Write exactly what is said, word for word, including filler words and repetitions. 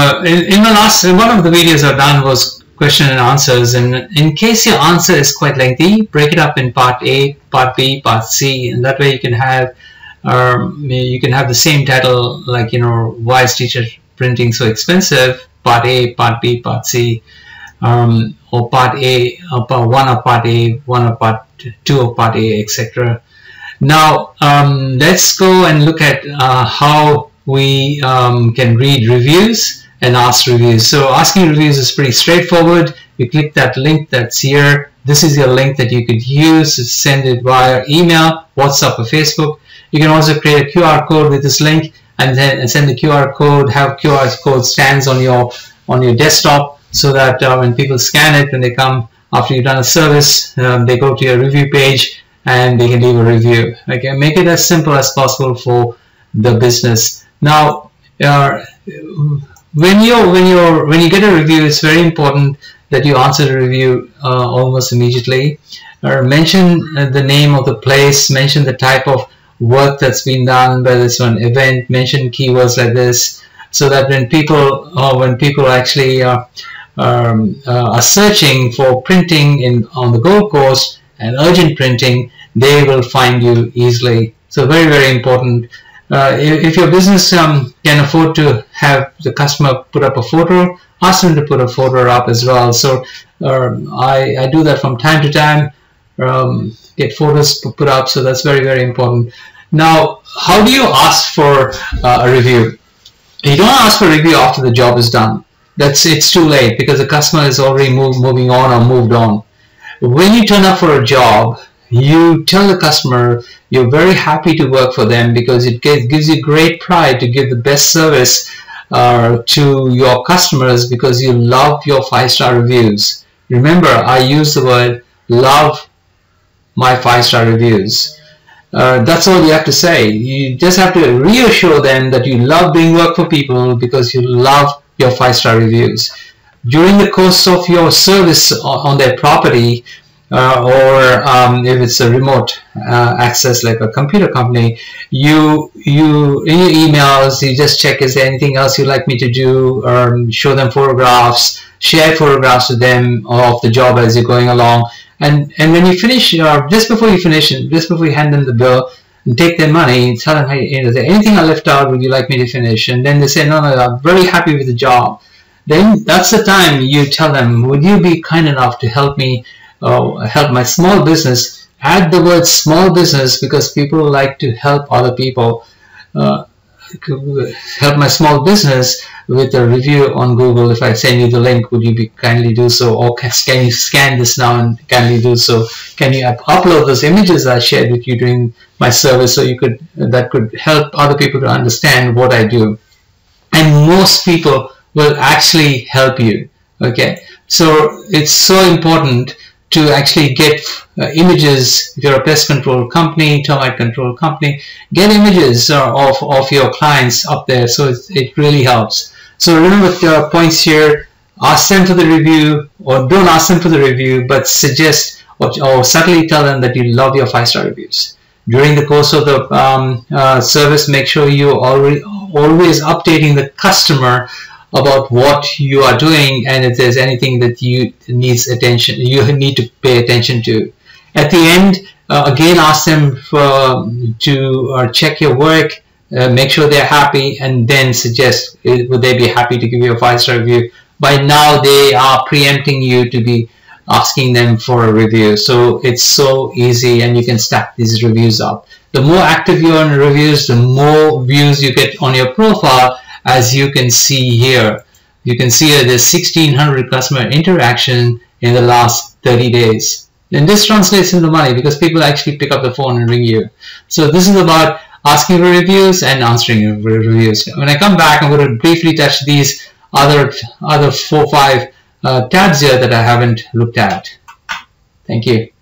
uh, in, in the last, in one of the videos I've done was question and answers, and in case your answer is quite lengthy, break it up in part A, part B, part C, and that way you can have um, you can have the same title, like, you know, why is teacher printing so expensive, part A, part B, part C, um, or part A, or part one of part A, one of part two of part A, et cetera. Now um, let's go and look at uh, how we um, can read reviews and ask reviews. So asking reviews is pretty straightforward. You click that link that's here. This is your link that you could use to send it via email, WhatsApp, or Facebook. You can also create a Q R code with this link and then send the Q R code, have Q R code stands on your on your desktop, so that uh, when people scan it, when they come after you've done a service, um, they go to your review page and they can leave a review. Okay, make it as simple as possible for the business. Now, uh, when you when you when you get a review, it's very important that you answer the review uh, almost immediately. Or mention uh, the name of the place, mention the type of work that's been done, whether it's an event, mention keywords like this, so that when people uh, when people actually uh, um, uh, are searching for printing in on the Gold Coast and urgent printing, they will find you easily. So very, very important. Uh, if, if your business um, can afford to have the customer put up a photo, ask them to put a photo up as well. So um, I, I do that from time to time, um, get photos put up, so that's very, very important. Now, how do you ask for uh, a review? You don't ask for a review after the job is done. That's it's too late, because the customer is already move, moving on or moved on. When you turn up for a job, you tell the customer you're very happy to work for them, because it gives you great pride to give the best service uh, to your customers, because you love your five-star reviews. Remember, I use the word love my five-star reviews. Uh, that's all you have to say. You just have to reassure them that you love doing work for people because you love your five-star reviews. During the course of your service on their property, uh, or um, if it's a remote uh, access like a computer company, you you in your emails you just check, is there anything else you'd like me to do, or show them photographs, share photographs with them of the job as you're going along. And and when you finish, uh, just before you finish, just before you hand them the bill and take their money, tell them, hey, is there anything I left out? Would you like me to finish? And then they say, no, no, I'm very happy with the job. Then that's the time you tell them, would you be kind enough to help me, uh, help my small business? Add the word small business, because people like to help other people. Uh, help my small business with a review on Google. If I send you the link, would you be kindly do so? Or can you scan this now and kindly do so? Can you upload those images I shared with you during my service, so you could that could help other people to understand what I do? And most people will actually help you. Okay, so it's so important to actually get uh, images. If you're a pest control company, termite control company, get images uh, of, of your clients up there, so it, it really helps. So remember the points here: ask them for the review, or don't ask them for the review, but suggest or, or subtly tell them that you love your five-star reviews. During the course of the um, uh, service, make sure you're already, always updating the customer about what you are doing, and if there's anything that you needs attention, you need to pay attention to. At the end, uh, again, ask them for, to uh, check your work, uh, make sure they're happy, and then suggest uh, would they be happy to give you a five-star review. By now, they are preempting you to be asking them for a review. So it's so easy, and you can stack these reviews up. The more active you are in reviews, the more views you get on your profile. As you can see here, you can see that there's sixteen hundred customer interaction in the last thirty days. And this translates into money, because people actually pick up the phone and ring you. So this is about asking for reviews and answering reviews. When I come back, I'm going to briefly touch these other other four five uh, tabs here that I haven't looked at. Thank you.